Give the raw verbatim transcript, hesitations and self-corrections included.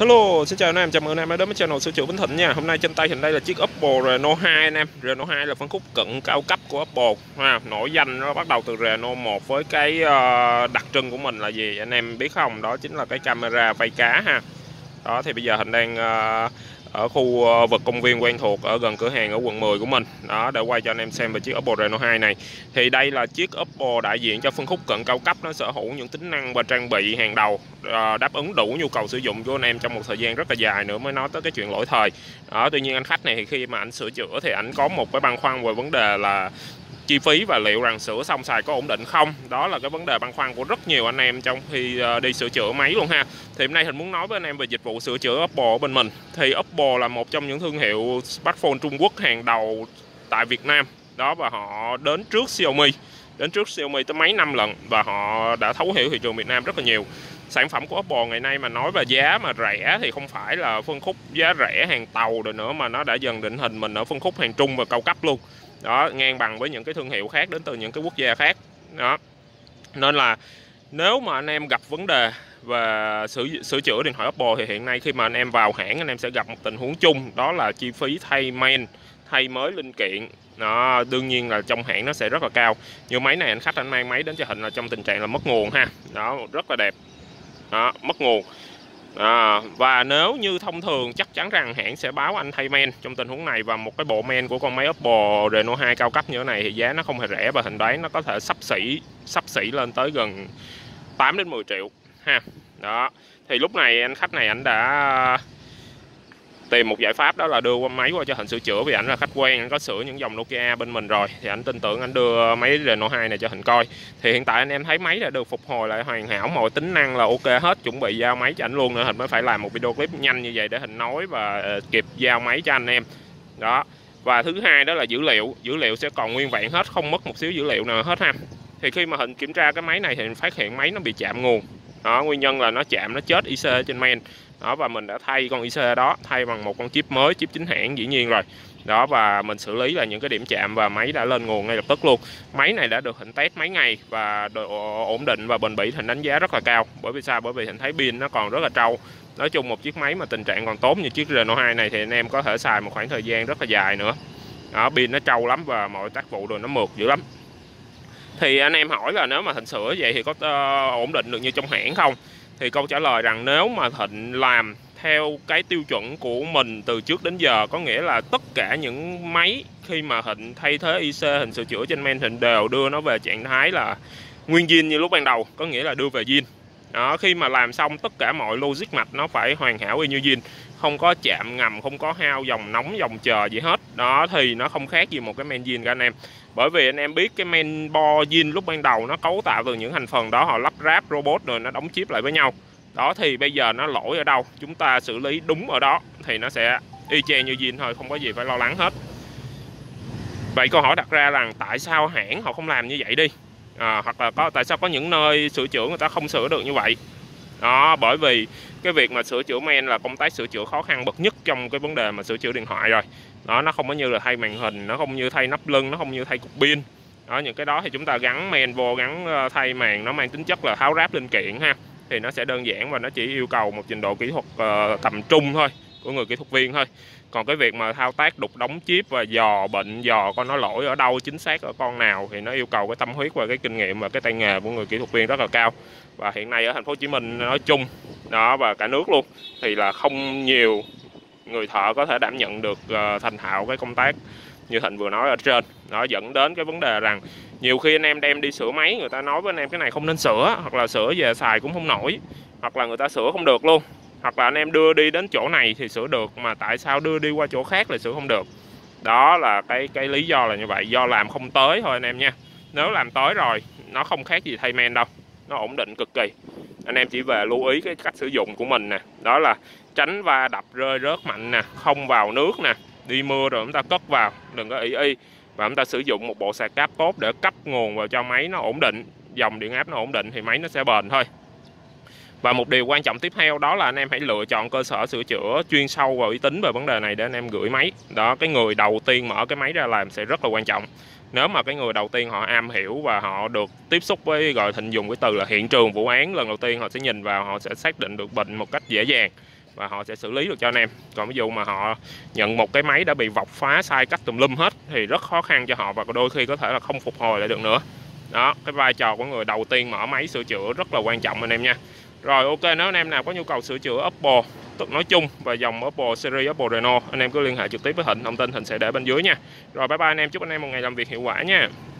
Hello, xin chào anh em, chào mừng anh em đã đến với channel sửa chữa Vĩnh Thịnh nha. Hôm nay trên tay hình đây là chiếc Oppo Reno hai anh em. Reno hai là phân khúc cận cao cấp của Oppo ha. Nổi danh nó bắt đầu từ Reno một với cái uh, đặc trưng của mình là gì anh em biết không? Đó chính là cái camera vây cá ha. Đó thì bây giờ Hình đang uh, ở khu vực công viên quen thuộc ở gần cửa hàng ở quận mười của mình. Đó, để quay cho anh em xem về chiếc Oppo Reno hai này. Thì đây là chiếc Oppo đại diện cho phân khúc cận cao cấp, nó sở hữu những tính năng và trang bị hàng đầu, đáp ứng đủ nhu cầu sử dụng của anh em trong một thời gian rất là dài nữa mới nói tới cái chuyện lỗi thời. Đó, tuy nhiên anh khách này thì khi mà anh sửa chữa thì anh có một cái băn khoăn về vấn đề là chi phí và liệu rằng sửa xong xài có ổn định không. Đó là cái vấn đề băn khoăn của rất nhiều anh em trong khi đi sửa chữa máy luôn ha. Thì hôm nay Hình muốn nói với anh em về dịch vụ sửa chữa Oppo ở bên mình. Thì Oppo là một trong những thương hiệu smartphone Trung Quốc hàng đầu tại Việt Nam. Đó, và họ đến trước Xiaomi đến trước Xiaomi tới mấy năm lần, và họ đã thấu hiểu thị trường Việt Nam rất là nhiều. Sản phẩm của Oppo ngày nay mà nói về giá mà rẻ thì không phải là phân khúc giá rẻ hàng tàu rồi nữa, mà nó đã dần định hình mình ở phân khúc hàng trung và cao cấp luôn. Đó, ngang bằng với những cái thương hiệu khác đến từ những cái quốc gia khác. Đó, nên là nếu mà anh em gặp vấn đề về sửa, sửa chữa điện thoại Oppo thì hiện nay khi mà anh em vào hãng, anh em sẽ gặp một tình huống chung, đó là chi phí thay main, thay mới linh kiện. Đó, đương nhiên là trong hãng nó sẽ rất là cao. Như máy này anh khách anh mang máy đến cho Hình là trong tình trạng là mất nguồn ha. Đó, rất là đẹp. Đó, mất nguồn. À, và nếu như thông thường chắc chắn rằng hãng sẽ báo anh thay men trong tình huống này, và một cái bộ men của con máy Oppo Reno hai cao cấp như thế này thì giá nó không hề rẻ, và Hình đoán nó có thể sắp xỉ sắp xỉ lên tới gần tám đến mười triệu ha. Đó, thì lúc này anh khách này anh đã tìm một giải pháp, đó là đưa qua máy qua cho Hình sửa chữa, vì ảnh là khách quen, anh có sửa những dòng Nokia bên mình rồi thì anh tin tưởng anh đưa máy Reno hai này cho Hình coi. Thì hiện tại anh em thấy máy đã được phục hồi lại hoàn hảo, mọi tính năng là ok hết, chuẩn bị giao máy cho ảnh luôn nữa. Hình mới phải làm một video clip nhanh như vậy để Hình nói và kịp giao máy cho anh em. Đó, và thứ hai đó là dữ liệu dữ liệu sẽ còn nguyên vẹn hết, không mất một xíu dữ liệu nào hết ha. Thì khi mà Hình kiểm tra cái máy này thì Hình phát hiện máy nó bị chạm nguồn. Đó, nguyên nhân là nó chạm, nó chết i xê ở trên main. Đó, và mình đã thay con i xê đó, thay bằng một con chip mới, chip chính hãng dĩ nhiên rồi. Đó, và mình xử lý là những cái điểm chạm và máy đã lên nguồn ngay lập tức luôn. Máy này đã được Hình test mấy ngày và độ ổn định và bền bỉ Hình đánh giá rất là cao. Bởi vì sao? Bởi vì Hình thấy pin nó còn rất là trâu. Nói chung một chiếc máy mà tình trạng còn tốt như chiếc Reno hai này thì anh em có thể xài một khoảng thời gian rất là dài nữa. Đó, pin nó trâu lắm và mọi tác vụ rồi nó mượt dữ lắm. Thì anh em hỏi là nếu mà Thịnh sửa vậy thì có uh, ổn định được như trong hãng không? Thì câu trả lời rằng nếu mà Thịnh làm theo cái tiêu chuẩn của mình từ trước đến giờ, có nghĩa là tất cả những máy khi mà Thịnh thay thế i xê, Thịnh sửa chữa trên main, Thịnh đều đưa nó về trạng thái là nguyên zin như lúc ban đầu, có nghĩa là đưa về zin. Đó, khi mà làm xong tất cả mọi logic mạch nó phải hoàn hảo y như zin, không có chạm ngầm, không có hao dòng nóng, dòng chờ gì hết. Đó, thì nó không khác gì một cái main zin các anh em. Bởi vì anh em biết cái main board zin lúc ban đầu nó cấu tạo từ những thành phần đó, họ lắp ráp robot rồi nó đóng chip lại với nhau. Đó, thì bây giờ nó lỗi ở đâu, chúng ta xử lý đúng ở đó thì nó sẽ y chang như zin thôi, không có gì phải lo lắng hết. Vậy câu hỏi đặt ra rằng tại sao hãng họ không làm như vậy đi, à, hoặc là có tại sao có những nơi sửa chữa người ta không sửa được như vậy. Đó, bởi vì cái việc mà sửa chữa main là công tác sửa chữa khó khăn bậc nhất trong cái vấn đề mà sửa chữa điện thoại rồi. Đó, nó không có như là thay màn hình, nó không như thay nắp lưng, nó không như thay cục pin. Đó, những cái đó thì chúng ta gắn main vô, gắn thay màn, nó mang tính chất là tháo ráp linh kiện ha, thì nó sẽ đơn giản và nó chỉ yêu cầu một trình độ kỹ thuật uh, tầm trung thôi, của người kỹ thuật viên thôi. Còn cái việc mà thao tác đục đóng chip và dò bệnh, dò con nó lỗi ở đâu, chính xác ở con nào, thì nó yêu cầu cái tâm huyết và cái kinh nghiệm và cái tay nghề của người kỹ thuật viên rất là cao. Và hiện nay ở thành phố Hồ Chí Minh nói chung đó, và cả nước luôn, thì là không nhiều người thợ có thể đảm nhận được uh, thành thạo cái công tác như Thịnh vừa nói ở trên. Đó, dẫn đến cái vấn đề rằng nhiều khi anh em đem đi sửa máy, người ta nói với anh em cái này không nên sửa, hoặc là sửa về xài cũng không nổi, hoặc là người ta sửa không được luôn, hoặc là anh em đưa đi đến chỗ này thì sửa được mà tại sao đưa đi qua chỗ khác lại sửa không được. Đó là cái cái lý do là như vậy, do làm không tới thôi anh em nha. Nếu làm tới rồi nó không khác gì thay men đâu, nó ổn định cực kỳ. Anh em chỉ về lưu ý cái cách sử dụng của mình nè, đó là tránh va đập rơi rớt mạnh nè, không vào nước nè, đi mưa rồi chúng ta cất vào, đừng có ỷ y, và chúng ta sử dụng một bộ sạc cáp tốt để cấp nguồn vào cho máy nó ổn định, dòng điện áp nó ổn định thì máy nó sẽ bền thôi. Và một điều quan trọng tiếp theo đó là anh em hãy lựa chọn cơ sở sửa chữa chuyên sâu và uy tín về vấn đề này để anh em gửi máy. Đó, cái người đầu tiên mở cái máy ra làm sẽ rất là quan trọng. Nếu mà cái người đầu tiên họ am hiểu và họ được tiếp xúc với, gọi Thịnh dùng cái từ là hiện trường vụ án lần đầu tiên, họ sẽ nhìn vào, họ sẽ xác định được bệnh một cách dễ dàng. và họ sẽ xử lý được cho anh em. Còn ví dụ mà họ nhận một cái máy đã bị vọc phá sai cách tùm lum hết thì rất khó khăn cho họ và đôi khi có thể là không phục hồi lại được nữa. Đó, cái vai trò của người đầu tiên mở máy sửa chữa rất là quan trọng anh em nha. Rồi ok, nếu anh em nào có nhu cầu sửa chữa Oppo nói chung và dòng Oppo series Oppo Reno, anh em cứ liên hệ trực tiếp với Thịnh, thông tin Thịnh sẽ để bên dưới nha. Rồi bye bye anh em, chúc anh em một ngày làm việc hiệu quả nha.